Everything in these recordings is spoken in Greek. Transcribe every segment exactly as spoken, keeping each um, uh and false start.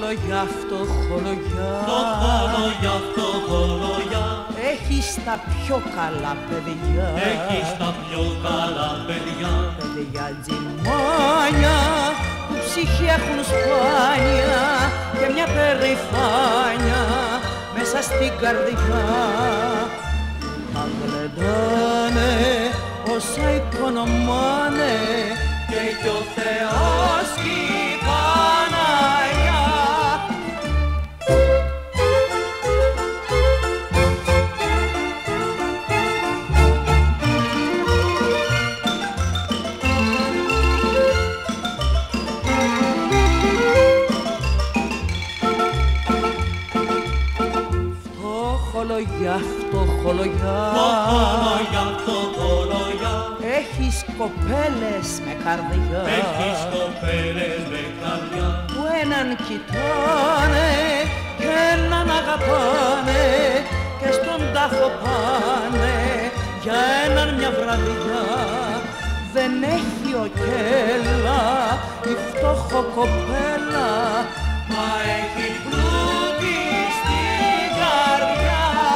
Φτωχολογιά, φτωχολογιά, φτωχολογιά, φτωχολογιά. Έχεις τα πιο καλά παιδιά, έχεις τα πιο καλά παιδιά. Παιδιά τζιμάνια που ψυχή έχουν σπάνια και μια περηφάνια μέσα στην καρδιά. Τα γλεντάνε όσα οικονομάνε και κι ο Θεός κι η Παναγιά. Φτωχολογιά, φτωχολογιά, φτωχολογιά, φτωχολογιά. Έχεις κοπέλες με καρδιά, έχεις κοπέλες με καρδιά. Που έναν κοιτάνε και έναν αγαπάνε και στον τάφο πάνε για έναν μια βραδιά. Δεν έχει ο κέλα η φτώχο κοπέλα, μα έχει πλούτη στην καρδιά.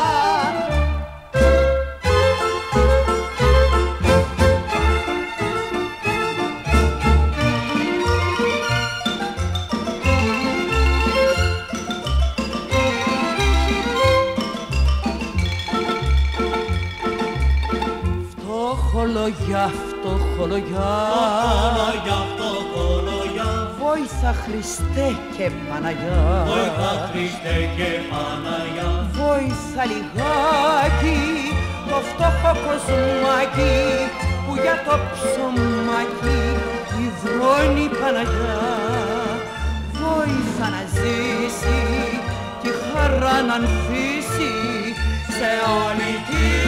Φτωχολογιά, φτωχολογιά, φτωχολογιά, φτωχολογιά. Βόηθα Χριστέ και Παναγιά, βόηθα Χριστέ και Παναγιά. Βόηθα λιγάκι το φτωχό κοσμάκι που για το ψωμάκι υδρώνει η Παναγιά. Βόηθα να ζήσει τη χαρά να ανθίσει σε όλη τη